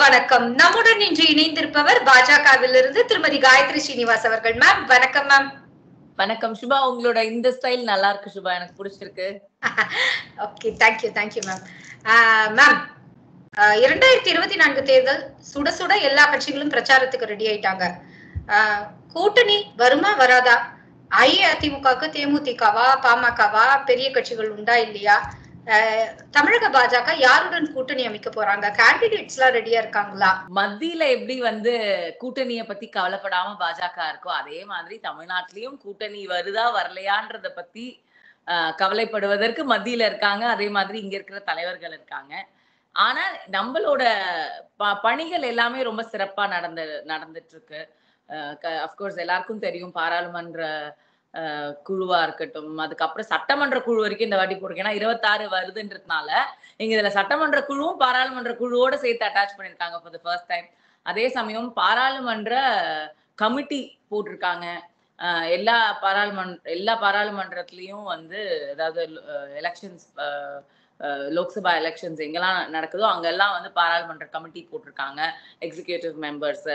வணக்கம். நம்முடன் இன்று இணைந்திருப்பவர் பாஜகவிலிருந்து திருமதி காயத்ரி ஸ்ரீனிவாஸ் அவர்கள். மேம் வணக்கம் மேம். வணக்கம் சுபா, உங்களோட இந்த ஸ்டைல் நல்லா இருக்கு சுபா, எனக்கு பிடிச்சிருக்கு. Okay, thank you ma'am. மேம் 2024 தேர்தல் சுட சுட எல்லா கட்சிகளும் பிரச்சாரத்துக்கு ரெடி ஆயிட்டாங்க. கூட்டணி வருமா வராதா? அஇஅதிமுகவுக்கு தேமுதிகவா பாமகவா பெரிய கட்சிகள் உண்டா இல்லையா? தமிழக பாஜக யாருடன் கூட்டணி அமைக்க போறாங்க? கேண்டிடேட்ஸ் எல்லாம் ரெடியா இருக்காங்களா? மத்தியில எப்படி கூட்டணிய பத்தி கவலைப்படாம பாஜக இருக்கோ, அதே மாதிரி தமிழ்நாட்டிலயும் கூட்டணி வருதா வரலையான்றத பத்தி கவலைப்படுவதற்கு மத்தியில இருக்காங்க. அதே மாதிரி இங்க இருக்கிற தலைவர்கள் இருக்காங்க. ஆனா நம்மளோட பணிகள் எல்லாமே ரொம்ப சிறப்பா நடந்துட்டு இருக்கு. அப்கோர்ஸ் எல்லாருக்கும் தெரியும், பாராளுமன்ற குழுவா இருக்கட்டும், அதுக்கப்புறம் சட்டமன்ற குழு வரைக்கும் இந்த வாட்டி போட்டிருக்கு. ஏன்னா 26 வருதுன்றதுனால இங்க இதுல சட்டமன்ற குழுவும் பாராளுமன்ற குழுவோட சேர்த்து அட்டாச் பண்ணிருக்காங்க ஃபார் தி ஃபர்ஸ்ட் டைம். அதே சமயம் பாராளுமன்ற கமிட்டி போட்டிருக்காங்க. எல்லா பாராளுமன்றத்திலயும் அதாவது எலெக்ஷன்ஸ், லோக்சபா எலெக்ஷன்ஸ் எங்கெல்லாம் நடக்குதோ அங்கெல்லாம் பாராளுமன்ற கமிட்டி போட்டிருக்காங்க, எக்ஸிகியூட்டிவ் மெம்பர்ஸ்.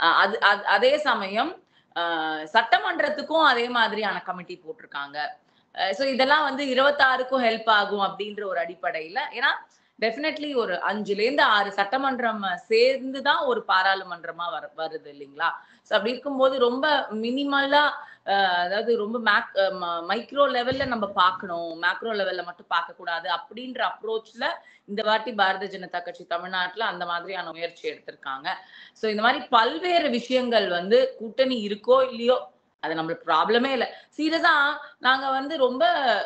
அதே சமயம் சட்டமன்றத்துக்கும் அதே மாதிரியான கமிட்டி போட்டிருக்காங்க. ஸோ இதெல்லாம் 26க்கும் ஹெல்ப் ஆகும் அப்படின்ற ஒரு அடிப்படையில, ஏன்னா டெஃபினெட்லி ஒரு 5-6 சட்டமன்றம் சேர்ந்துதான் ஒரு பாராளுமன்றமா வருது இல்லைங்களா? ஸோ அப்படி இருக்கும்போது ரொம்ப மினிமலா, அதாவது ரொம்ப மைக்ரோ லெவல்ல நம்ம பார்க்கணும், மேக்ரோ லெவல்ல மட்டும் பார்க்க கூடாது அப்படின்ற அப்ரோச்ல இந்த வாட்டி பாரதிய ஜனதா கட்சி தமிழ்நாட்டுல அந்த மாதிரியான முயற்சி எடுத்திருக்காங்க. ஸோ இந்த மாதிரி பல்வேறு விஷயங்கள் கூட்டணி இருக்கோ இல்லையோ அது நம்மளுக்கு ப்ராப்ளமே இல்லை. சீரியஸா நாங்க ரொம்ப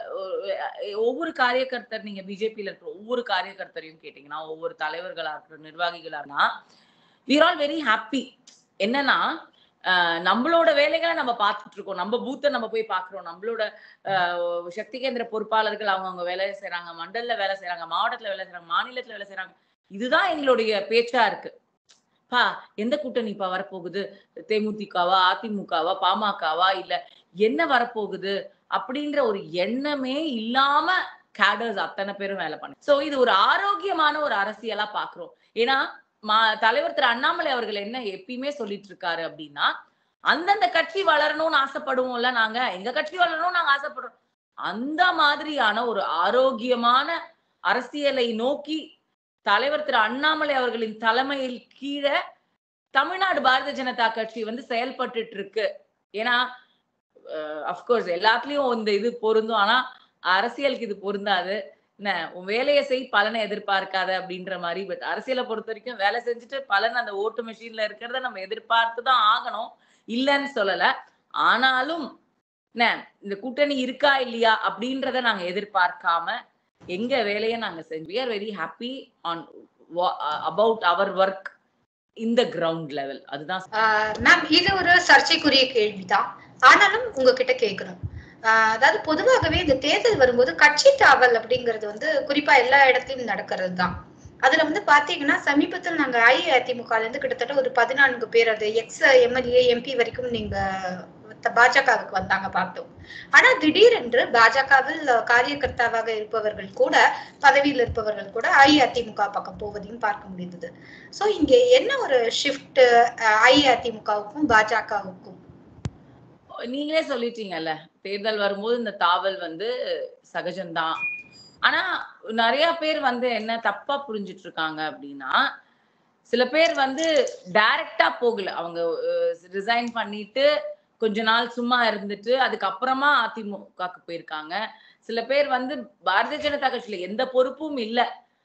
ஒவ்வொரு காரியகர்த்தர், நீங்க பிஜேபியில இருக்கிற ஒவ்வொரு காரியகர்த்தரையும் கேட்டீங்கன்னா, ஒவ்வொரு தலைவர்களா இருக்கிற நிர்வாகிகளா, we are all very happy. என்னன்னா நம்மளோட வேலைகளை நம்ம பார்த்துட்டு இருக்கோம், நம்ம பூத்தை நம்ம போய் பாக்குறோம், நம்மளோட சக்தி கேந்திர பொறுப்பாளர்கள் அவங்க வேலையை செய்யறாங்க, மண்டல்ல வேலை செய்யறாங்க, மாவட்டத்துல வேலை செய்யறாங்க, மாநிலத்துல வேலை செய்யறாங்க. இதுதான் எங்களுடைய பேச்சா இருக்கு. எந்த கூட்டணிப்பா வரப்போகுது? தேமுதிகவா, அதிமுகவா, பாமகவா, இல்ல என்ன வரப்போகுது அப்படின்ற ஒரு எண்ணமே இல்லாம கேடர்ஸ் அத்தனை பேரும் வேலை பண்ண. சோ இது ஒரு ஆரோக்கியமான ஒரு அரசியலா பாக்குறோம். ஏன்னா தலைவர் திரு அண்ணாமலை அவர்கள் என்ன எப்பயுமே சொல்லிட்டு இருக்காரு அப்படின்னா, அந்தந்த கட்சி வளரணும்னு ஆசைப்படுவோம்ல, நாங்க எங்க கட்சி வளரணும்னு நாங்க ஆசைப்படுறோம். அந்த மாதிரியான ஒரு ஆரோக்கியமான அரசியலை நோக்கி தலைவர் திரு அண்ணாமலை அவர்களின் தலைமையில் கீழே தமிழ்நாடு பாரதிய ஜனதா கட்சி செயல்பட்டு இருக்கு. ஏன்னா அப்கோர்ஸ் எல்லாத்துலயும் இந்த இது பொருந்தும், ஆனா அரசியலுக்கு இது பொருந்தாது. என்ன, உன் வேலையை செய், பலனை எதிர்பார்க்காத அப்படின்ற மாதிரி. பட் அரசியலை பொறுத்த வரைக்கும் வேலை செஞ்சுட்டு பலன் அந்த ஓட்டு மெஷின்ல இருக்கிறத நம்ம எதிர்பார்த்துதான் ஆகணும், இல்லைன்னு சொல்லல. ஆனாலும் என்ன, இந்த கூட்டணி இருக்கா இல்லையா அப்படின்றத நாங்க எதிர்பார்க்காம எங்க வேலையை நாங்க செஞ்சு we are very happy on about our work in the ground level. அதுதான் மேம், இது ஒரு சர்ச்சைக்குரிய கேள்விதான், ஆனாலும் உங்ககிட்ட கேட்கணும். அதாவது பொதுவாகவே இந்த தேர்தல் வரும்போது கட்சி தாவல் அப்படிங்கிறது குறிப்பா எல்லா இடத்துலயும் நடக்கிறது தான். அதுல பாத்தீங்கன்னா சமீபத்தில் நாங்க அஇஅதிமுக கிட்டத்தட்ட ஒரு 14 பேர், அது எக்ஸ் எம்எல்ஏ எம்பி வரைக்கும் நீங்க பாஜகவுக்கு வந்தாங்க பார்த்தோம். ஆனா திடீரென்று பாஜகவில் காரியகர்த்தாவாக இருப்பவர்கள் கூட, பதவியில் இருப்பவர்கள் கூட அஇஅதிமுக பக்கம் போவதையும் பார்க்க முடிந்தது. சோ இங்க என்ன ஒரு ஷிஃப்ட் அஇஅதிமுகவுக்கும் பாஜகவுக்கும்? நீங்களே சொல்லிட்டீங்கல்ல, தேர்தல் வரும்போது இந்த தாவல் சகஜம்தான். ஆனா நிறைய பேர் என்ன தப்பா புரிஞ்சிட்டு இருக்காங்க அப்படின்னா, சில பேர் டைரக்டா போகல, அவங்க ரிசைன் பண்ணிட்டு கொஞ்ச நாள் சும்மா இருந்துட்டு அதுக்கப்புறமா அதிமுகக்கு போயிருக்காங்க. சில பேர் பாரதிய ஜனதா கட்சியில எந்த பொறுப்பும் இல்ல,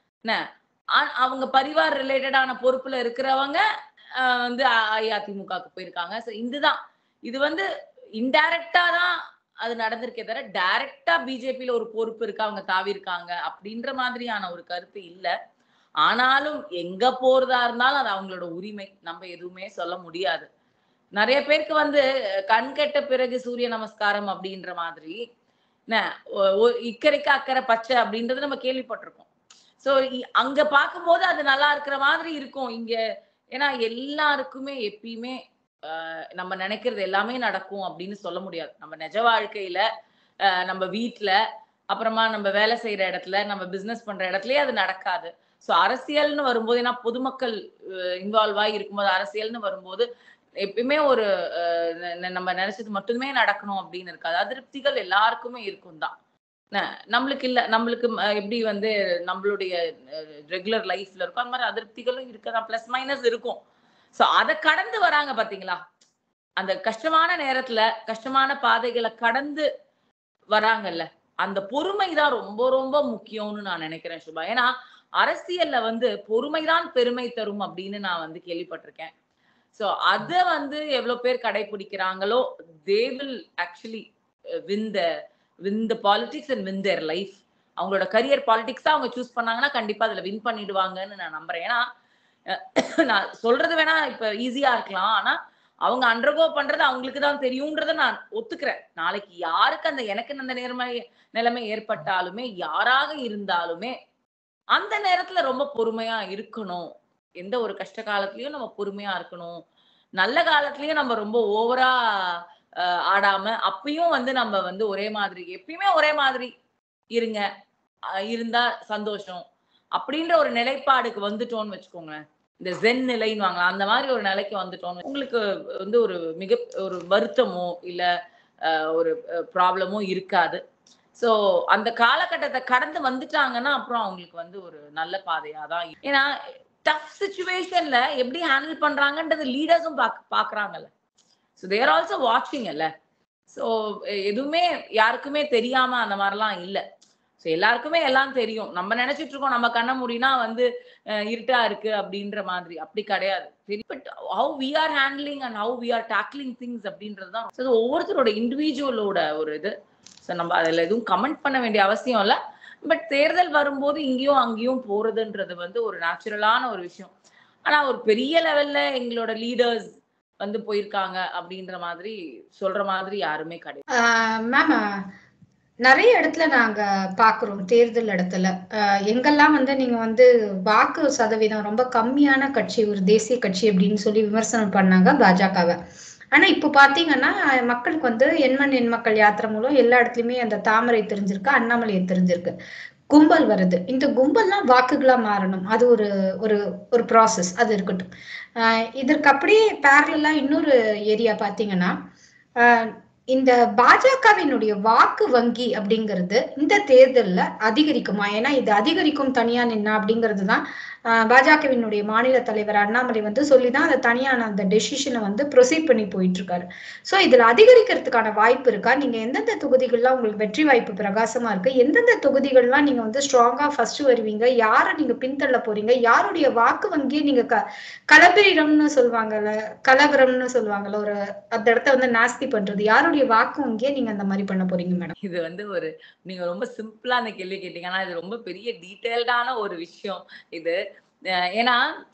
அவங்க பரிவார் ரிலேட்டடான பொறுப்புல இருக்கிறவங்க அஇஅதிமுகக்கு போயிருக்காங்க. இதுதான் இது இன்டைரக்டா தான் அது நடந்திருக்கே தவிர டைரக்டா பிஜேபியில ஒரு பொறுப்பு இருக்கு, அவங்க தாவி இருக்காங்க அப்படின்ற மாதிரியான ஒரு கருத்து இல்ல. ஆனாலும் எங்க போறதா இருந்தாலும் அது அவங்களோட உரிமை, நம்ம எதுவுமே சொல்ல முடியாது. நிறைய பேருக்கு கண் கெட்ட பிறகு சூரிய நமஸ்காரம் அப்படின்ற மாதிரி, இக்கரைக்கு அக்கறை பச்சை அப்படின்றது நம்ம கேள்விப்பட்டிருக்கோம். சோ அங்க பார்க்கும்போது அது நல்லா இருக்கிற மாதிரி இருக்கும் இங்க. ஏன்னா எல்லாருக்குமே எப்பயுமே நம்ம நினைக்கிறது எல்லாமே நடக்கும் அப்படின்னு சொல்ல முடியாது. நம்ம நிஜ வாழ்க்கையில, நம்ம வீட்டுல, அப்புறமா நம்ம வேலை செய்யற இடத்துல, நம்ம பிசினஸ் பண்ற இடத்துலயே அது நடக்காது. ஸோ அரசியல்னு வரும்போது, ஏன்னா பொதுமக்கள் இன்வால்வ் ஆகி இருக்கும்போது, அரசியல்னு வரும்போது எப்பயுமே ஒரு நம்ம நினைச்சது மட்டுமே நடக்கணும் அப்படின்னு இருக்காது. அதிருப்திகள் எல்லாருக்குமே இருக்கும் தான். நம்மளுக்கு இல்ல. நம்மளுக்கு எப்படி வந்து நம்மளுடைய ரெகுலர் லைஃப்ல இருக்கும். அந்த மாதிரி அதிருப்திகளும் இருக்கதான். பிளஸ் மைனஸ் இருக்கும். சோ அத கடந்து வராங்க பாத்தீங்களா? அந்த கஷ்டமான நேரத்துல, கஷ்டமான பாதைகளை கடந்து வராங்கல்ல. அந்த பொறுமை தான் ரொம்ப ரொம்ப முக்கியம்னு நான் நினைக்கிறேன் சுபா. ஏன்னா அரசியல்ல வந்து பொறுமைதான் பெருமை தரும் அப்படின்னு நான் வந்து கேள்விப்பட்டிருக்கேன். சோ அத வந்து எவ்வளவு பேர் கடைபிடிக்கிறாங்களோ, they will actually win the politics and win their life. அவங்களோட கரியர் பாலிடிக்ஸா அவங்க சூஸ் பண்ணாங்கன்னா கண்டிப்பா அதுல வின் பண்ணிடுவாங்கன்னு நான் நம்புறேன். ஏன்னா நான் சொல்றது வேணா இப்ப ஈஸியா இருக்கலாம். ஆனா அவங்க அண்டர்கோ பண்றது அவங்களுக்கு தான் தெரியும்ன்றத நான் ஒத்துக்கிறேன். நாளைக்கு யாருக்கு அந்த எனக்கு அந்த நிலைமை ஏற்பட்டாலுமே, யாராக இருந்தாலுமே அந்த நேரத்துல ரொம்ப பொறுமையா இருக்கணும். எந்த ஒரு கஷ்ட காலத்திலயும் நம்ம பொறுமையா இருக்கணும். நல்ல காலத்திலயும் நம்ம ரொம்ப ஓவரா ஆடாம, அப்பயும் வந்து நம்ம வந்து ஒரே மாதிரி எப்பயுமே ஒரே மாதிரி இருங்க. இருந்தா சந்தோஷம். அப்படின்ற ஒரு நிலைப்பாடுக்கு வந்துட்டோம்னு வச்சுக்கோங்களேன். இந்த ஜென் நிலைன்னுவாங்க. அந்த மாதிரி ஒரு நிலைக்கு வந்துட்டோம். உங்களுக்கு வந்து ஒரு வருத்தமோ, இல்ல ஒரு ப்ராப்ளமோ இருக்காது. சோ அந்த காலகட்டத்தை கடந்து வந்துட்டாங்கன்னா, அப்புறம் அவங்களுக்கு வந்து ஒரு நல்ல பாதையா தான். ஏன்னா டஃப் சிச்சுவேஷன்ல எப்படி ஹேண்டில் பண்றாங்கன்றது லீடர்ஸும் பாக்குறாங்கல்ல. சோ தே ஆர் ஆல்சோ வாட்சிங் அல்ல. சோ எதுவுமே யாருக்குமே தெரியாம அந்த மாதிரிலாம் இல்ல. சோ எல்லாருக்குமே எல்லாம் தெரியும். நம்ம நினைச்சிட்டு இருக்கோம் நம்ம கண்ண மூடினா வந்து இருட்டா இருக்கு அப்படின்ற மாதிரி. அப்படி கிடையாது. But how we are handling and how we are tackling things அப்படின்றது தான். சோ ஒவ்வொருத்தரோட இண்டிவிஜுவலோட ஒரு இது. சோ நம்ம அதுல எதுவும் கமெண்ட் பண்ண வேண்டிய அவசியம் இல்ல. பட் தேர்தல் வரும்போது இங்கேயும் அங்கேயும் போறதுன்றது வந்து ஒரு நேச்சுரலான ஒரு விஷயம். ஆனா ஒரு பெரிய லெவல்ல எங்களோட லீடர்ஸ் வந்து போயிருக்காங்க அப்படின்ற மாதிரி சொல்ற மாதிரி யாருமே கிடையாது. மேம், நிறைய இடத்துல நாங்க பாக்குறோம் தேர்தல் இடத்துல. எங்கெல்லாம் வந்து நீங்க வந்து வாக்கு சதவீதம் ரொம்ப கம்மியான கட்சி, ஒரு தேசிய கட்சி அப்படின்னு சொல்லி விமர்சனம் பண்ணாங்க பாஜகவை. ஆனா இப்ப பாத்தீங்கன்னா மக்களுக்கு வந்து எண்மண் எண் மக்கள் யாத்திரை மூலம் எல்லா இடத்துலயுமே அந்த தாமரை தெரிஞ்சிருக்கு, அண்ணாமலையை தெரிஞ்சிருக்கு. கும்பல் வருது. இந்த கும்பல்லாம் வாக்குகளா மாறணும். அது ஒரு ஒரு ஒரு ப்ராசஸ். அது இருக்கட்டும். இதற்கு அப்படியே பேரலா இன்னொரு ஏரியா பாத்தீங்கன்னா, இந்த பாஜகவினுடைய வாக்கு வங்கி அப்படிங்கிறது இந்த தேர்தல்ல அதிகரிக்குமா? ஏன்னா இது அதிகரிக்கும் தனியா நின்னா அப்படிங்கிறதுதான் பாஜகவினுடைய மாநில தலைவர் அண்ணாமலை வந்து சொல்லிதான் அதை தனியான அந்த டெசிஷனை வந்து ப்ரொசீட் பண்ணி போயிட்டு இருக்காரு. சோ இதுல அதிகரிக்கிறதுக்கான வாய்ப்பு இருக்கா? நீங்க எந்தெந்த தொகுதிகள்லாம் உங்களுக்கு வெற்றி வாய்ப்பு பிரகாசமா இருக்கு? எந்தெந்த தொகுதிகள்லாம் நீங்க வந்து ஸ்ட்ராங்கா ஃபர்ஸ்ட் வருவீங்க? யாரை நீங்க பின்தள்ள போறீங்க? யாருடைய வாக்கு வங்கியை நீங்க கலவரம்னு சொல்லுவாங்கல்ல, கலவரம்னு சொல்லுவாங்கல்ல, ஒரு அந்த இடத்த வந்து நாஸ்தி பண்றது, யாருடைய வாக்கு வங்கியை நீங்க அந்த மாதிரி பண்ண போறீங்க மேடம்? இது வந்து நீங்க ரொம்ப சிம்பிளான கேள்வி கேட்டீங்க. ஆனா இது ரொம்ப பெரிய டீடைல்டான ஒரு விஷயம் இது. ஏன்னா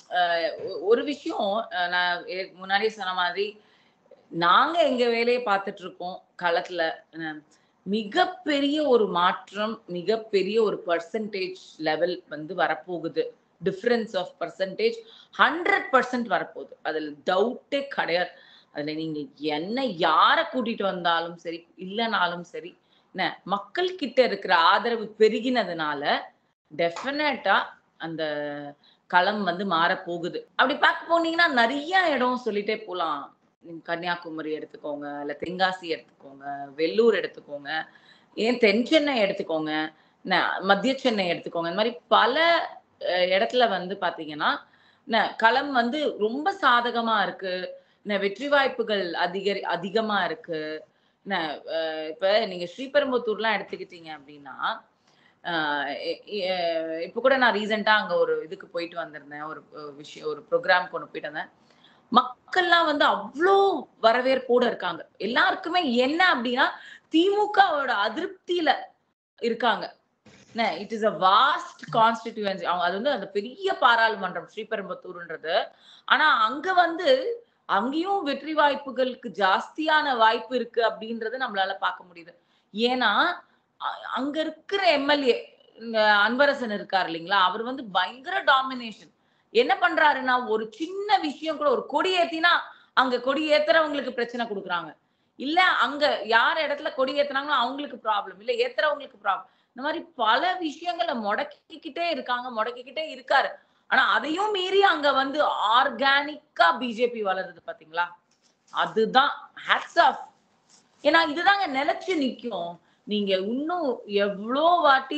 ஒரு விஷயம் நான் முன்னாடியே சொன்ன மாதிரி நாங்க எங்க வேலையை பார்த்துட்டு இருக்கோம் களத்துல. மிகப்பெரிய ஒரு மாற்றம், மிகப்பெரிய ஒரு பர்சன்டேஜ் லெவல் வந்து வரப்போகுது. டிஃபரன்ஸ் ஆஃப் பர்சன்டேஜ் 100% வரப்போகுது. அதுல டவுட்டே கிடையாது. அதுல நீங்க என்ன யார கூட்டிட்டு வந்தாலும் சரி, இல்லைனாலும் சரி, என்ன மக்கள் கிட்ட இருக்கிற ஆதரவு பெருகினதுனால டெஃபினட்டா அந்த களம் வந்து மாறப்போகுது. அப்படி பார்க்க போனீங்கன்னா நிறைய இடம் சொல்லிட்டே போலாம். கன்னியாகுமரி எடுத்துக்கோங்க, இல்ல தென்காசி எடுத்துக்கோங்க, வெள்ளூர் எடுத்துக்கோங்க, ஏன் தென் சென்னை எடுத்துக்கோங்க, மத்திய சென்னை எடுத்துக்கோங்க. இந்த மாதிரி பல இடத்துல வந்து பாத்தீங்கன்னா களம் வந்து ரொம்ப சாதகமா இருக்கு. வெற்றி வாய்ப்புகள் அதிகமா இருக்கு. இப்ப நீங்க ஸ்ரீபெரும்புத்தூர்லாம் எடுத்துக்கிட்டீங்க அப்படின்னா, இப்ப கூட நான் ரீசெண்டா அங்க ஒரு இதுக்கு போயிட்டு வந்திருந்தேன். ஒரு ப்ரோக்ராம் கொண்டு போயிட்டு வந்தேன். மக்கள்லாம் வந்து அவ்வளோ வரவேற்போட இருக்காங்க. எல்லாருக்குமே என்ன அப்படின்னா திமுகவோட அதிருப்தியில இருக்காங்க. It is a vast constituency. அது வந்து அந்த பெரிய பாராளுமன்றம் ஸ்ரீபெரும்புத்தூர்ன்றது. ஆனா அங்க வந்து அங்கேயும் வெற்றி வாய்ப்புகளுக்கு ஜாஸ்தியான வாய்ப்பு இருக்கு அப்படின்றது நம்மளால பார்க்க முடியுது. ஏன்னா அங்க இருக்கிற எம்எல்ஏ அன்பரசன் இருக்காரு இல்லைங்களா, அவர் வந்து பயங்கர டாமினேஷன். என்ன பண்றாருன்னா ஒரு சின்ன விஷயம் கூட, ஒரு கொடி ஏத்தினா அங்க கொடி ஏத்துறவங்களுக்கு பிரச்சனை கொடுக்குறாங்க. இல்ல அங்க யார் இடத்துல கொடி ஏத்துனாங்களோ அவங்களுக்கு ப்ராப்ளம், இல்ல ஏத்துறவங்களுக்கு ப்ராப்ளம். இந்த மாதிரி பல விஷயங்களை முடக்கிக்கிட்டே இருக்காரு. ஆனா அதையும் மீறி அங்க வந்து ஆர்கானிக்கா பிஜேபி வளருது பாத்தீங்களா, அதுதான் ஹேட்ஸ் ஆஃப். ஏன்னா இதுதாங்க நிலைச்சு நிக்கும். நீங்க இன்னும் எவ்வளோ வாட்டி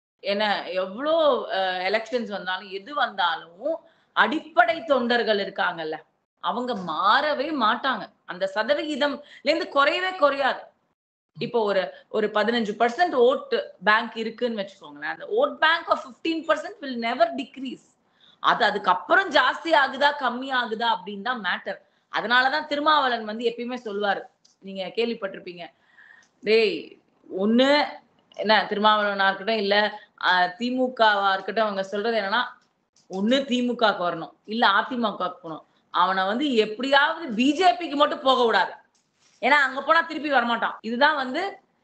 எவ்வளோ எலெக்ஷன்ஸ் வந்தாலும் எது வந்தாலும் அடிப்படை தொண்டர்கள் இருக்காங்கல்ல, அவங்க மாறவே மாட்டாங்க. அந்த சதவிகிதம்ல இருந்து குறையவே குறையாது. இப்போ ஒரு 15% ஓட் பேங்க் இருக்குன்னு வச்சுக்கோங்களேன். அந்த vote bank of 15% will never decrease. அதுக்கப்புறம் ஜாஸ்தி ஆகுதா கம்மி ஆகுதா அப்படின்னு தான் மேட்டர். அதனாலதான் திருமாவளவன் வந்து எப்பயுமே சொல்லுவாரு, நீங்க கேள்விப்பட்டிருப்பீங்க, டேய் ஒண்ணு என்ன திருமாவளவனா இருக்கட்டும் இல்ல திமுகவா இருக்கட்டும், அவங்க சொல்றது என்னன்னா, ஒண்ணு திமுகக்கு வரணும் இல்ல அதிமுக போகணும். அவனை வந்து எப்படியாவது பிஜேபிக்கு மட்டும் போக விடாது, ஏன்னா அங்க போனா திருப்பி வரமாட்டான். இதுதான் வந்து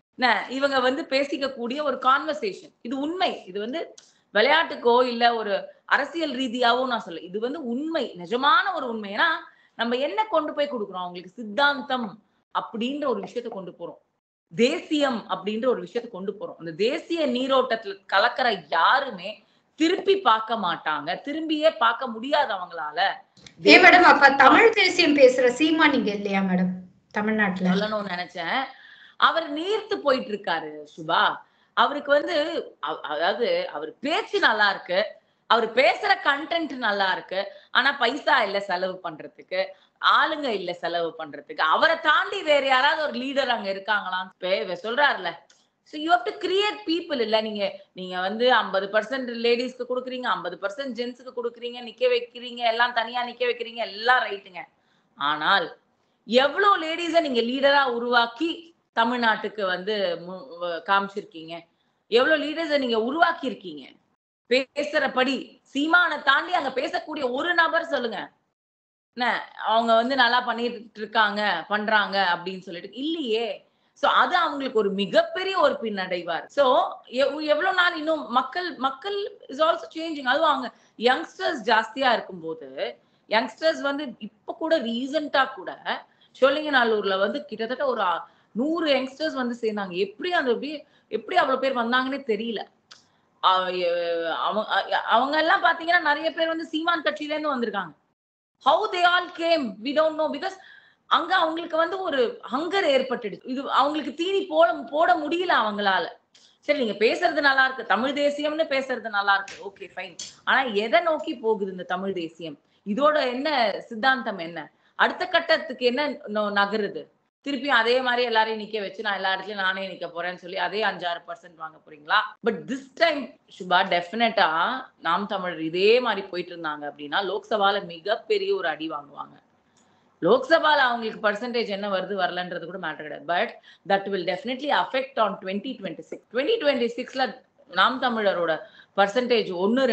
இவங்க வந்து பேசிக்க கூடிய ஒரு கான்வர்சேஷன். இது உண்மை. இது வந்து விளையாட்டுக்கோ இல்ல ஒரு அரசியல் ரீதியாவோ நான் சொல்ல, இது வந்து உண்மை, நிஜமான ஒரு உண்மை. ஏன்னா நம்ம என்ன கொண்டு போய் கொடுக்குறோம் அவங்களுக்கு, சித்தாந்தம் அப்படின்ற ஒரு விஷயத்த கொண்டு போறோம், தேசியம் அப்படின்ற ஒரு விஷயத்த கொண்டு போறோம். அந்த தேசிய நீரோட்டத்துல கலக்கிற யாருமே திருப்பி பார்க்க மாட்டாங்க, திரும்பியே பார்க்க முடியாது அவங்களால. மேடம் அப்ப தமிழ் தேசியம் பேசுற சீமா நீங்க இல்லையா மேடம் தமிழ்நாட்டுல? சொல்லணும்னு நினைச்சேன். அவர் நீர்த்து போயிட்டு இருக்காரு சுபா. அவருக்கு வந்து அதாவது அவர் பேச்சு நல்லா இருக்கு, அவர் பேசுற கண்டென்ட் நல்லா இருக்கு, ஆனா பைசா இல்ல செலவு பண்றதுக்கு, ஆளுங்க இல்ல செலவு பண்றதுக்கு. அவரை தாண்டி வேற யாராவது ஒரு லீடர் அங்க இருக்காங்களான்னு சொல்றாருல. So you have to create people. இல்ல நீங்க வந்து 50% லேடிஸ்க்கு கொடுக்குறீங்க, 50% ஜென்ஸுக்கு கொடுக்குறீங்க, நிக்க வைக்கிறீங்க, எல்லாம் தனியா நிக்க வைக்கிறீங்க, எல்லாம் ரைட்டுங்க. ஆனால் எவ்வளவு லேடிஸ நீங்க லீடரா உருவாக்கி தமிழ்நாட்டுக்கு வந்து காமிச்சிருக்கீங்க? எவ்வளவு லீடர்ஸ நீங்க உருவாக்கி இருக்கீங்க? பேசுறபடி சீமானை தாண்டி அங்க பேசக்கூடிய ஒரு நபர் சொல்லுங்க, என்ன அவங்க வந்து நல்லா பண்ணிட்டு இருக்காங்க பண்றாங்க அப்படின்னு சொல்லிட்டு இல்லையே. சோ அது அவங்களுக்கு ஒரு மிகப்பெரிய ஒரு பின்னடைவார். சோ எவ்வளவு நாள் இன்னும் மக்கள் இஸ் ஆல்சோ சேஞ்சிங். அதுவும் அவங்க யங்ஸ்டர்ஸ் ஜாஸ்தியா இருக்கும்போது, யங்ஸ்டர்ஸ் வந்து இப்ப கூட ரீசெண்டா கூட சோழிங்கநல்லூர்ல வந்து கிட்டத்தட்ட ஒரு 100 யங்ஸ்டர்ஸ் வந்து சேர்ந்தாங்க. எப்படி அவ்வளவு பேர் வந்தாங்கன்னே தெரியல. அவங்க எல்லாம் பாத்தீங்கன்னா நிறைய பேர் வந்து சீமான் கட்சியில இருந்து வந்திருக்காங்க. How they all came we don't know, because அங்க அவங்களுக்கு வந்து ஒரு ஹங்கர் ஏற்பட்டுடுச்சு. இது அவங்களுக்கு தீனி போட முடியல அவங்களால. சரி நீங்க பேசுறது நல்லா இருக்கு, தமிழ் தேசியம்னு பேசுறது நல்லா இருக்கு, ஓகே ஃபைன். ஆனா எதை நோக்கி போகுது இந்த தமிழ் தேசியம்? இதோட என்ன சித்தாந்தம், என்ன அடுத்த கட்டத்துக்கு என்ன நகருது? திருப்பியும் அதே மாதிரி எல்லாரையும் நிக்க வச்சு நான் எல்லா இடத்துலயும் நானே நிக்க போறேன்னு சொல்லி அதே 5-6% வாங்க போறீங்களா? பட் திஸ் டைம் சுபா டெஃபினட்டா நாம் தமிழர் இதே மாதிரி போயிட்டு இருந்தாங்க அப்படின்னா லோக்சபால மிகப்பெரிய ஒரு அடி வாங்குவாங்க. லோக்சபால அவங்களுக்கு பர்சன்டேஜ் என்ன வருது வரலன்றது கூட மேட்டர் கிடையாது. But that will definitely affect on 2026. 2026ல நாம் தமிழரோட பர்சன்டேஜ்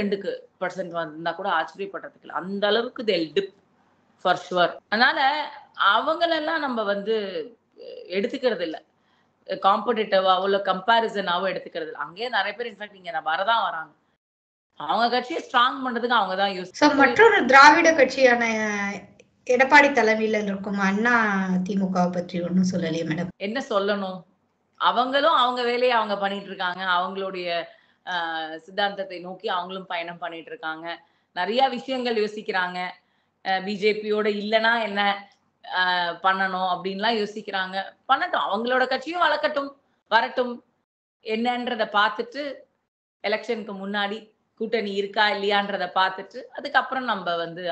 1-2% வந்தா கூட ஆச்சரியப்படுறதுக்கு இல்லை. அந்த அளவுக்கு they'll dip for sure. அதனால அவங்களெல்லாம் நம்ம வந்து எடுத்துக்கிறது இல்லை, காம்படிட்டிவாவோ இல்ல கம்பாரிசனாவோ எடுத்துக்கிறது இல்லை. அங்கேயே நிறைய பேர் இன்ஃபேக்ட் இங்க வரதான் வராங்க. அவங்க கட்சியை ஸ்ட்ராங் பண்றதுக்கு அவங்க தான் யூஸ். மற்றொரு திராவிட கட்சியான எடப்பாடி தலைமையில இருக்கும் அண்ணா திமுக பற்றி ஒன்னும் சொல்லலையே மேடம். என்ன சொல்லணும், அவங்களும் அவங்க வேலையை அவங்க பண்ணிட்டு இருக்காங்க, அவங்களுடைய சித்தாந்தத்தை நோக்கி அவங்களும் பயணம் பண்ணிட்டு இருக்காங்க, நிறைய விஷயங்கள் யோசிக்கிறாங்க. பிஜேபியோட இல்லைன்னா என்ன பண்ணணும் அப்படின்லாம் யோசிக்கிறாங்க. பண்ணட்டும், அவங்களோட கட்சியும் வளர்க்கட்டும், வரட்டும். என்னன்றத பார்த்துட்டு எலெக்ஷனுக்கு முன்னாடி கூட்டணி இருக்கா இல்லையான்றத பார்த்துட்டு அதுக்கப்புறம் நம்ம வந்து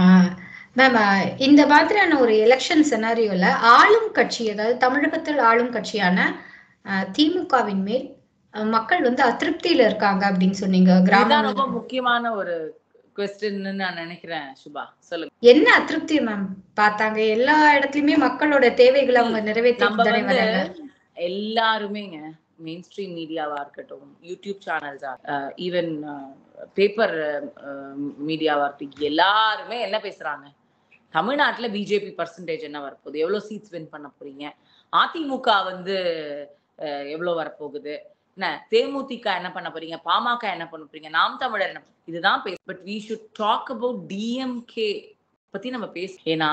மேம் இந்த மாதிரியான ஒரு எலெக்ஷன் செனாரியோல ஆளும் கட்சி, அதாவது தமிழகத்தில் ஆளும் கட்சியான திமுகவின் மேல் மக்கள் வந்து அதிருப்தியில இருக்காங்க அப்படின்னு சொன்னீங்க. கிராமம் ரொம்ப முக்கியமான ஒரு क्वेश्चन நான் நினைக்கிறேன். சுபா சொல்லுங்க, என்ன அதிருப்தி மேம் பார்த்தாங்க? எல்லா இடத்துலயுமே மக்களோட தேவைகளை அவங்க நிறைவேற்றிட்டு வராங்க. எல்லாருமேங்க மெயின் ஸ்ட்ரீம் மீடியாவா இருக்கட்டும், யூடியூப் சேனல்ஸா, ஈவன் பேப்பர் மீடியாவா இருக்கட்டும், எல்லாருமே என்ன பேசுறாங்க, தமிழ்நாட்டுல பிஜேபி பர்சன்டேஜ் என்ன வரப்போகுது, எவ்வளவு சீட்ஸ் வின் பண்ண போறீங்க, அதிமுக வந்து எவ்வளவு வரப்போகுது, என்ன தேமுதிக என்ன பண்ண போறீங்க, பாமக என்ன பண்ண போறீங்க, நாம் தமிழர் என்ன, இதுதான் பேச. But we should talk about DMK பத்தி நம்ம பேச. ஏன்னா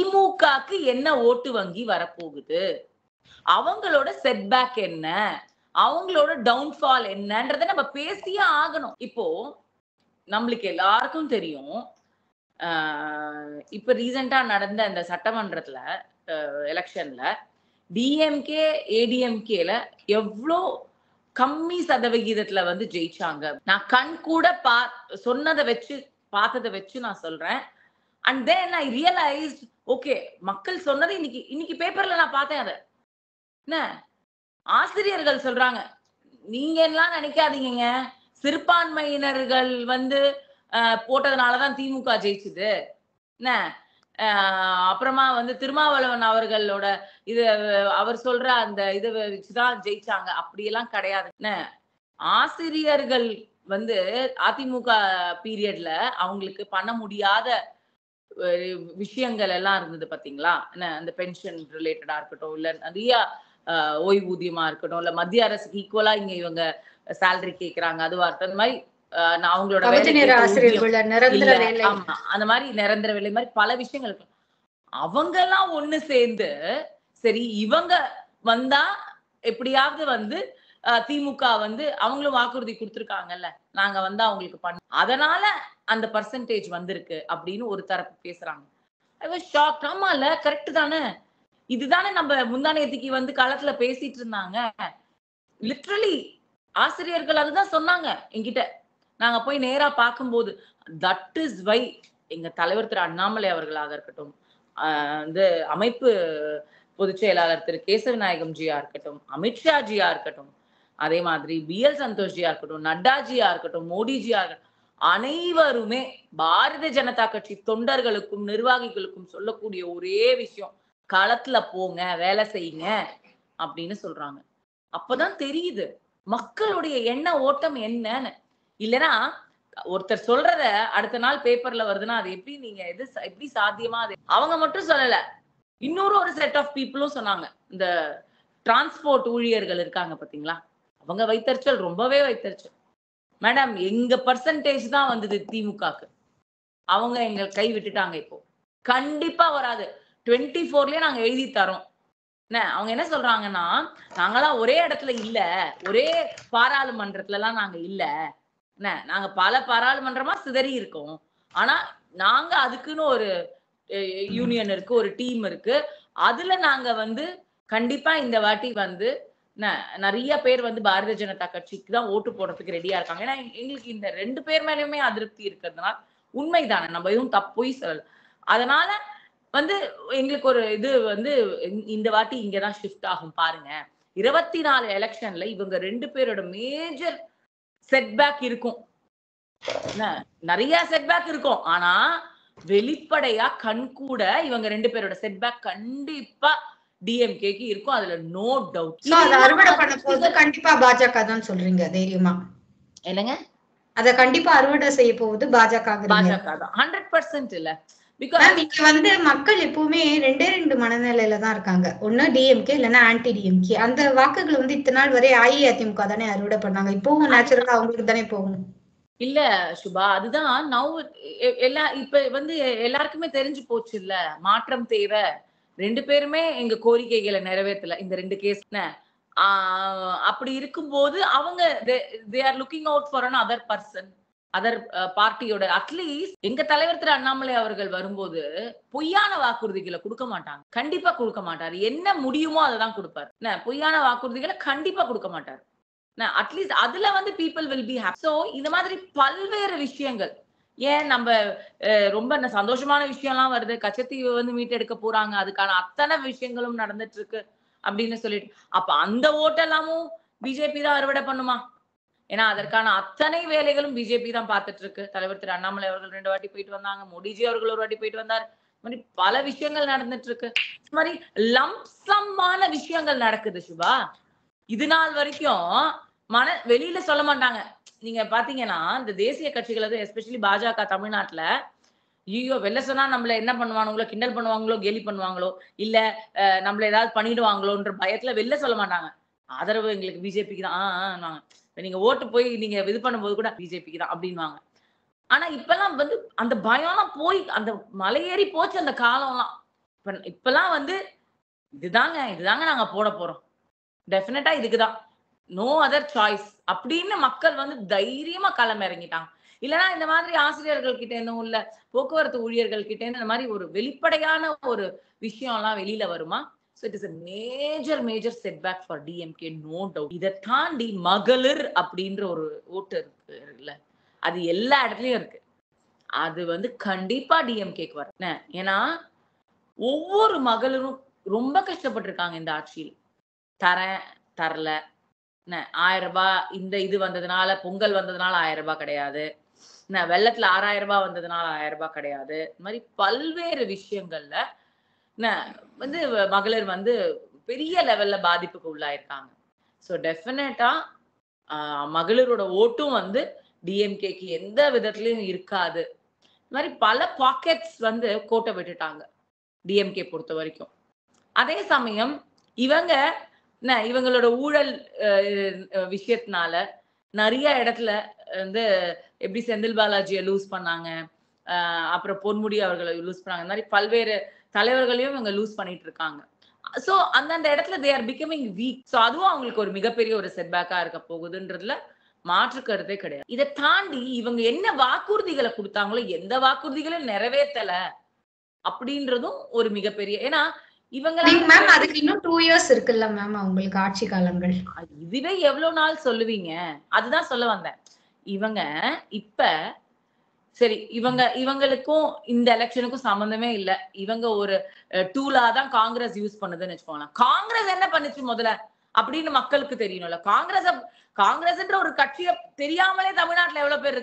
திமுகக்கு என்ன ஓட்டு வங்கி வரப்போகுது, அவங்களோட செட்பேக் என்ன, அவங்களோட டவுன்ஃபால் என்னன்றத நம்ம பேசியே ஆகணும். இப்போ நம்மளுக்கு எல்லாருக்கும் தெரியும், இப்ப ரீசெண்டா நடந்த இந்த சட்டமன்றத்துல எலெக்ஷன்ல டிஎம்கே ஏடிஎம்கேல எவ்வளோ கம்மி சதவிகிதத்துல வந்து ஜெயிச்சாங்க. நான் கண் கூட சொன்னதை வச்சு பார்த்ததை வச்சு நான் சொல்றேன். And then I realised, okay, மக்கள் சொன்னது இன்னைக்கு பேப்பர்ல நான் பார்த்தேன். அதை என்ன ஆசிரியர்கள் சொல்றாங்க, நீங்க எல்லாம் நினைக்காதீங்க, சிறுபான்மையினர்கள் வந்து போட்டதுனாலதான் திமுக ஜெயிச்சுது. என்ன அப்புறமா வந்து திருமாவளவன் அவர்களோட இது அவர் சொல்ற அந்த இதை வச்சுதான் ஜெயிச்சாங்க, அப்படியெல்லாம் கிடையாது. என்ன ஆசிரியர்கள் வந்து அதிமுக பீரியட்ல அவங்களுக்கு பண்ண முடியாத விஷயங்கள் எல்லாம் இருந்தது பாத்தீங்களா? என்ன அந்த பென்ஷன் ரிலேட்டடா இருக்கட்டும், இல்ல நிறைய ஓய்வூதியமா இருக்கட்டும், இல்ல மத்திய அரசுக்கு ஈக்குவலா இங்க இவங்க சேலரி கேக்குறாங்க, அதுவா இருக்கட்டும், அந்த மாதிரி அவங்களோட அந்த மாதிரி நிரந்தர வேலை மாதிரி பல விஷயங்கள் இருக்கு. அவங்க எல்லாம் ஒண்ணு சேர்ந்து சரி இவங்க வந்தா எப்படியாவது வந்து திமுக வந்து அவங்களும் வாக்குறுதி கொடுத்திருக்காங்கல்ல, நாங்க வந்து அவங்களுக்கு பண்ண, அதனால அந்த பர்சன்டேஜ் வந்திருக்கு அப்படின்னு ஒரு தரப்பு பேசுறாங்க. I was shocked. ஆமால, கரெக்ட் தானே, இதுதானே நம்ம முந்தானேத்திக்கு வந்து களத்துல பேசிட்டு இருந்தாங்க. லிட்ரலி ஆசிரியர்கள் அதுதான் சொன்னாங்க என்கிட்ட. நாங்க போய் நேரா பார்க்கும்போது தட் இஸ் வை எங்க தலைவர் திரு அண்ணாமலை அவர்களாக இருக்கட்டும், வந்து அமைப்பு பொதுச் செயலாளர் திரு கேசவநாயகம் ஜியா இருக்கட்டும், அமித்ஷா ஜியா இருக்கட்டும், அதே மாதிரி BL சந்தோஷ் ஜியா இருக்கட்டும், நட்டாஜியா இருக்கட்டும், மோடிஜியா இருக்கட்டும், அனைவருமே பாரதிய ஜனதா கட்சி தொண்டர்களுக்கும் நிர்வாகிகளுக்கும் சொல்லக்கூடிய ஒரே விஷயம், களத்துல போங்க, வேலை செய்யுங்க அப்படின்னு சொல்றாங்க. அப்பதான் தெரியுது மக்களுடைய எண்ண ஓட்டம் என்னன்னு. இல்லைன்னா ஒருத்தர் சொல்றத அடுத்த நாள் பேப்பர்ல வருதுன்னா அது எப்படி நீங்க எப்படி சாத்தியமா? அது அவங்க மட்டும் சொல்லல, இன்னொரு ஒரு செட் ஆஃப் பீப்புளும் சொன்னாங்க. இந்த டிரான்ஸ்போர்ட் ஊழியர்கள் இருக்காங்க பாத்தீங்களா, அவங்க வைத்தறிச்சல், ரொம்பவே வைத்தறிச்சல். மேடம், எங்க பர்சன்டேஜ் தான் வந்தது திமுகக்கு, அவங்க எங்க கை விட்டுட்டாங்க. இப்போ கண்டிப்பா வராது, 24லயே நாங்க எழுதி தரோம். அவங்க என்ன சொல்றாங்கன்னா, நாங்களாம் ஒரே இடத்துல இல்ல, ஒரே பாராளுமன்றத்துல எல்லாம் நாங்க இல்ல, நாங்க பல பாராளுமன்றமா சிதறி இருக்கோம், ஆனா நாங்க அதுக்குன்னு ஒரு யூனியன் இருக்கு, ஒரு டீம் இருக்கு, அதுல நாங்க வந்து கண்டிப்பா இந்த வாட்டி வந்து நிறைய பேர் வந்து பாரதிய ஜனதா கட்சிக்கு தான் ஓட்டு போடுறதுக்கு ரெடியா இருக்காங்க. ஏன்னா எங்களுக்கு இந்த 2 பேர் மேலயுமே அதிருப்தி இருக்கிறதுனால, உண்மைதானே, நம்ம எதுவும் தப்போய் சொல்லல. அதனால வந்து எங்களுக்கு ஒரு இது வந்து இந்த வாட்டி இங்கதான் ஷிஃப்ட் ஆகும் பாருங்க. 24 எலெக்ஷன்ல இவங்க 2 பேரோட மேஜர் செட்பேக் இருக்கும், நிறைய செட்பேக் இருக்கும், ஆனா வெளிப்படையா கண்கூட இவங்க 2 பேரோட செட்பேக் கண்டிப்பா டிஎம்கேக்கு இருக்கும், அதுல நோ டவுட். அறுவடை பண்ண போது கண்டிப்பா பாஜக தான் சொல்றீங்க தைரியமா? என்னங்க, அத கண்டிப்பா அறுவடை செய்ய போகுது பாஜக தான் 100% இல்ல. இங்க வந்து மக்கள் எப்பவுமே 2 மனநிலையில தான் இருக்காங்க, ஒண்ணு டிஎம்கே இல்லைன்னா ஆன்டி டிஎம்கே. அந்த வாக்குகள் வந்து இத்தனை நாள் வரை அஇஅதிமுக தானே அறுவடை பண்ணாங்க, இப்பவும் நேச்சுரலா அவங்களுக்கு தானே போகும். இல்ல சுபா, அதுதான் நவ் இப்ப வந்து எல்லாருக்குமே தெரிஞ்சு போச்சு இல்ல, மாற்றம் தேவை. 2 பேருமே எங்க கோரிக்கைகளை நிறைவேற்றல இந்த 2 கேஸ். அப்படி இருக்கும்போது அவங்க they are looking out for an other person, other பார்ட்டியோட. அட்லீஸ்ட் எங்க தலைவர் திரு அண்ணாமலை அவர்கள் வரும்போது பொய்யான வாக்குறுதிகளை கொடுக்க மாட்டாங்க, கண்டிப்பா கொடுக்க மாட்டாரு. என்ன முடியுமோ அதை தான் கொடுப்பாரு. பொய்யான வாக்குறுதிகளை கண்டிப்பா கொடுக்க மாட்டாரு. அட்லீஸ்ட் அதுல வந்து people will be happy. So இந்த மாதிரி பல்வேறு விஷயங்கள், ஏன் நம்ம ரொம்ப சந்தோஷமான விஷயம்லாம் வருது, கச்சத்தீவு வந்து மீட்டெடுக்க போறாங்க, அதுக்கான அத்தனை விஷயங்களும் நடந்துட்டு இருக்கு அப்படின்னு சொல்லிட்டு, அப்ப அந்த ஓட்டெல்லாமும் பிஜேபி தான் அறுவடை பண்ணுமா? ஏன்னா அதற்கான அத்தனை வேலைகளும் பிஜேபி தான் பார்த்துட்டு இருக்கு. தலைவர் திரு அண்ணாமலை அவர்கள் 2 வாட்டி போயிட்டு வந்தாங்க, மோடிஜி அவர்கள் ஒரு வாட்டி போயிட்டு வந்தார், மாதிரி பல விஷயங்கள் நடந்துட்டு இருக்கு. இந்த மாதிரி லம்சமான விஷயங்கள் நடக்குது சுபா. இது நாள் வரைக்கும் வெளியில சொல்ல மாட்டாங்க. நீங்க பாத்தீங்கன்னா இந்த தேசிய கட்சிகள், எஸ்பெஷலி பாஜக தமிழ்நாட்டுல, ஐயோ வெளில சொன்னா நம்மள என்ன பண்ணுவாங்களோ, கிண்டல் பண்ணுவாங்களோ, கேலி பண்ணுவாங்களோ, இல்ல நம்மள ஏதாவது பண்ணிடுவாங்களோன்ற பயத்துல வெளில சொல்ல மாட்டாங்க. ஆதரவு எங்களுக்கு பிஜேபிக்கு தான், நீங்க ஓட்டு போய் நீங்க இது பண்ணும்போது கூட பிஜேபிக்கு தான் அப்படின்வாங்க. ஆனா இப்பெல்லாம் வந்து அந்த பயம்லாம் போய் அந்த மலையேறி போச்சு அந்த காலம்லாம். இப்பெல்லாம் வந்து இதுதாங்க நாங்க போட போறோம், டெஃபினட்டா இதுக்குதான். நோ அதர் சாய்ஸ் அப்படின்னு மக்கள் வந்து தைரியமா களமிறங்கிட்டாங்க. இல்லைன்னா இந்த மாதிரி ஆசிரியர்கள் கிட்ட இருந்தும் இல்ல போக்குவரத்து ஊழியர்கள் கிட்ட இருந்து இந்த மாதிரி ஒரு வெளிப்படையான ஒரு விஷயம் எல்லாம் வெளியில வருமா? So it is a major setback for DMK, no doubt. இதை தாண்டி மகளிர் அப்படின்ற ஒரு ஓட்டு இருக்குல்ல, அது எல்லா இடத்துலயும் இருக்கு. அது வந்து கண்டிப்பா டிஎம்கேக்கு வரும். ஏன்னா ஒவ்வொரு மகளிரும் ரொம்ப கஷ்டப்பட்டிருக்காங்க இந்த ஆட்சியில். தரல 1000 ரூபாய் இந்த இது வந்ததுனால, பொங்கல் வந்ததுனால 1000 ரூபாய் கிடையாது. வெள்ளத்துல 6000 ரூபாய் வந்ததுனால 1000 ரூபாய் கிடையாது. இந்த மாதிரி பல்வேறு விஷயங்கள்ல வந்து மகளிர் வந்து பெரிய லெவல்ல பாதிப்புக்கு உள்ளாயிருக்காங்க. ஸோ டெஃபினட்டா மகளிரோட ஓட்டும் வந்து டிஎம்கேக்கு எந்த விதத்திலயும் இருக்காது. இந்த மாதிரி பல பாக்கெட்ஸ் வந்து கோட்டை விட்டுட்டாங்க டிஎம்கே பொறுத்த வரைக்கும். அதே சமயம் இவங்களோட ஊழல் விஷயத்தினால நிறைய இடத்துல வந்து எப்படி செந்தில் பாலாஜியை லூஸ் பண்ணாங்க, அப்புறம் பொன்முடி அவர்களை லூஸ் பண்ணாங்க. இந்த மாதிரி பல்வேறு தலைவர்களையும் இவங்க லூஸ் பண்ணிட்டு இருக்காங்க. சோ அந்தந்த இடத்துல they are becoming weak. So அதுவும் அவங்களுக்கு ஒரு மிகப்பெரிய ஒரு செட்பேக்கா இருக்க போகுதுன்றதுல மாற்று கருத்தே கிடையாது. இதை தாண்டி இவங்க என்ன வாக்குறுதிகளை கொடுத்தாங்களோ எந்த வாக்குறுதிகளும் நிறைவேற்றல அப்படின்றதும் ஒரு மிகப்பெரிய, ஏன்னா இவங்க அதுக்கு இன்னும் 2 இயர்ஸ் இருக்குல்ல மேம் அவங்களுக்கு ஆட்சி காலங்கள். இதுவே எவ்வளவு நாள் சொல்லுவீங்க? அதுதான் சொல்ல வந்தேன். இவங்க இப்ப சரி இவங்களுக்கும் இந்த எலெக்ஷனுக்கும் சம்பந்தமே இல்ல. இவங்க ஒரு டூலா தான் காங்கிரஸ் யூஸ் பண்ணுதுன்னு வச்சுக்கோங்களேன். காங்கிரஸ் என்ன பண்ணுச்சு முதல்ல அப்படின்னு மக்களுக்கு தெரியணும்ல. காங்கிரஸ்ன்ற ஒரு கட்சியை தெரியாமலே தமிழ்நாட்டுல எவ்வளவு பேர்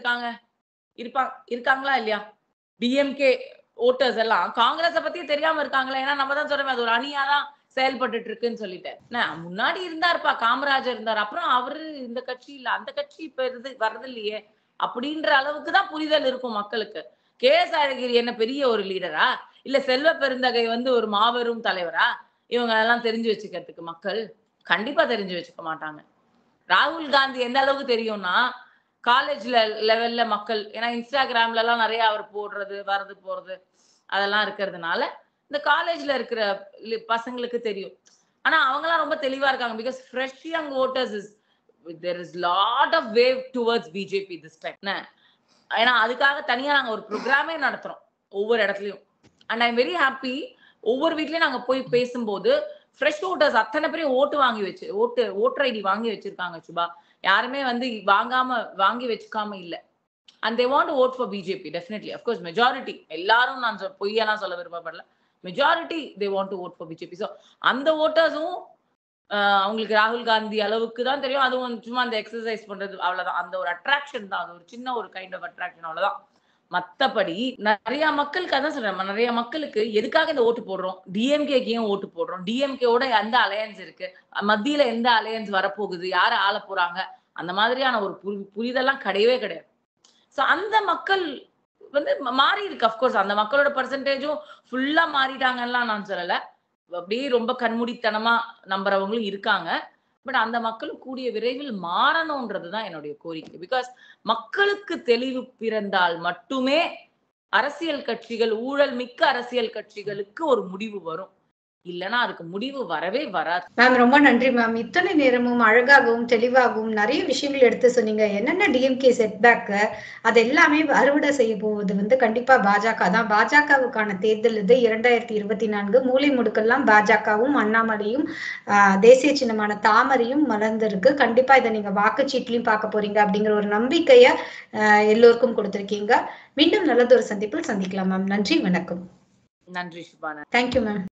இருக்காங்களா இல்லையா? டிஎம்கே ஓட்டர்ஸ் எல்லாம் காங்கிரஸ பத்தி தெரியாம இருக்காங்களா? ஏன்னா நம்ம தான் சொல்றோம் அது ஒரு அணியாதான் செயல்பட்டு இருக்குன்னு சொல்லிட்டு. முன்னாடி இருந்தாருப்பா காமராஜர் இருந்தார், அப்புறம் அவரு இந்த கட்சி இல்ல அந்த கட்சி இப்ப வர்றது இல்லையே அப்படின்ற அளவுக்கு தான் புரிதல் இருக்கும் மக்களுக்கு. கே.எஸ். அழகிரி என்ன பெரிய ஒரு லீடரா, இல்ல செல்வ பெருந்தகை வந்து ஒரு மாபெரும் தலைவரா? இவங்க எல்லாம் தெரிஞ்சு வச்சுக்கிறதுக்கு மக்கள் கண்டிப்பா தெரிஞ்சு வச்சுக்க மாட்டாங்க. ராகுல் காந்தி எந்த அளவுக்கு தெரியும்னா காலேஜ்ல லெவல்ல மக்கள், ஏன்னா இன்ஸ்டாகிராம்ல எல்லாம் நிறைய அவர் போடுறது வர்றது போறது அதெல்லாம் இருக்கிறதுனால இந்த காலேஜ்ல இருக்கிற பசங்களுக்கு தெரியும். ஆனா அவங்க எல்லாம் ரொம்ப தெளிவா இருக்காங்க. Because fresh young voters is there is lot of wave towards BJP this time. ஏன்னா அதுக்காக தனியா நாங்க ஒரு ப்ரோக்ராமே நடத்துறோம் ஒவ்வொரு இடத்துலயும். And I am very happy. ஒவ்வொரு வீட்லயும் நாங்க போய் பேசும்போது ஃப்ரெஷ் ஓட்டர்ஸ் அத்தனை பேரும் ஓட்டர் ஐடி வாங்கி வச்சிருக்காங்க சுபா. யாருமே வந்து வாங்கி வச்சுக்காம இல்ல. And they want to vote for BJP definitely. Of course majority, எல்லாரும் நான் பொய்யெல்லாம் சொல்ல விருப்பப்படல, majority they want to vote for BJP. So அந்த ஓட்டர்ஸும் அவங்களுக்கு ராகுல் காந்தி அளவுக்கு தான் தெரியும். அதுவும் சும்மா அந்த எக்ஸசைஸ் பண்றது அவ்வளவுதான். அந்த ஒரு அட்ராக்ஷன் தான், அது ஒரு சின்ன ஒரு கைண்ட் ஆஃப் அட்ராக்ஷன் அவ்வளவுதான். மத்தபடி நிறைய மக்களுக்கு அதான் சொல்றேன், நிறைய மக்களுக்கு எதுக்காக இந்த ஓட்டு போடுறோம், டிஎம்கேக்கு ஏன் ஓட்டு போடுறோம், டிஎம்கேவோட எந்த அலையன்ஸ் இருக்கு, மத்தியில எந்த அலையன்ஸ் வரப்போகுது, யாரு ஆள போறாங்க, அந்த மாதிரியான ஒரு புரிதெல்லாம் கிடையவே கிடையாது. சோ அந்த மக்கள் வந்து மாறி இருக்கு. அப்கோர்ஸ் அந்த மக்களோட பர்சன்டேஜும் ஃபுல்லா மாறிட்டாங்கலாம் நான் சொல்லல. அப்படியே ரொம்ப கண்மூடித்தனமா நம்புறவங்களும் இருக்காங்க. பட் அந்த மக்களும் கூடிய விரைவில் மாறணும்ன்றதுதான் என்னுடைய கோரிக்கை. பிகாஸ் மக்களுக்கு தெளிவு பிறந்தால் மட்டுமே அரசியல் கட்சிகள், ஊழல் மிக்க அரசியல் கட்சிகளுக்கு ஒரு முடிவு வரும். இல்லைன்னா அதுக்கு முடிவு வரவே வராது. மேம் ரொம்ப நன்றி மேம். இத்தனை நேரமும் அழகாகவும் தெளிவாகவும் நிறைய விஷயங்கள் எடுத்து சொன்னீங்க. என்னென்ன டிஎம்கே செட்பேக் அது எல்லாமே அறுவடை செய்ய போவது வந்து கண்டிப்பா பாஜக தான். பாஜகவுக்கான தேர்தல் இது 2024. மூலை முடுக்கெல்லாம் பாஜகவும் அண்ணாமலையும் தேசிய சின்னமான தாமரையும் மலர்ந்திருக்கு. கண்டிப்பா இதை நீங்க வாக்குச்சீட்லயும் பார்க்க போறீங்க அப்படிங்கிற ஒரு நம்பிக்கைய எல்லோருக்கும் கொடுத்திருக்கீங்க. மீண்டும் நல்லதொரு சந்திப்பில் சந்திக்கலாம் மேம். நன்றி, வணக்கம். நன்றி சுபானா. Thank you ma'am.